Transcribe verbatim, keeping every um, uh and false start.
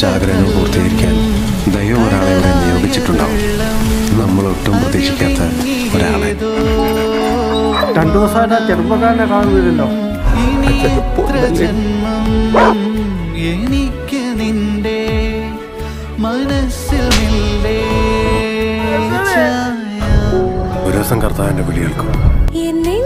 കുറച്ച് ആഗ്രഹങ്ങൾ പൂർത്തീകരിക്കാൻ ദൈവം ഒരാളെ ഇവിടെ നിയോഗിച്ചിട്ടുണ്ടാവും. നമ്മളൊട്ടും പ്രതീക്ഷിക്കാത്ത ഒരാളെ. രണ്ടു ദിവസമായിട്ട് ആ ചെറുപ്പക്കാരനെ കാണുന്നില്ലല്ലോ. എനിക്ക് നിന്റെ മനസ്സിൽ ഒരു ദിവസം കർത്താവിന്റെ വിളി കേൾക്കും.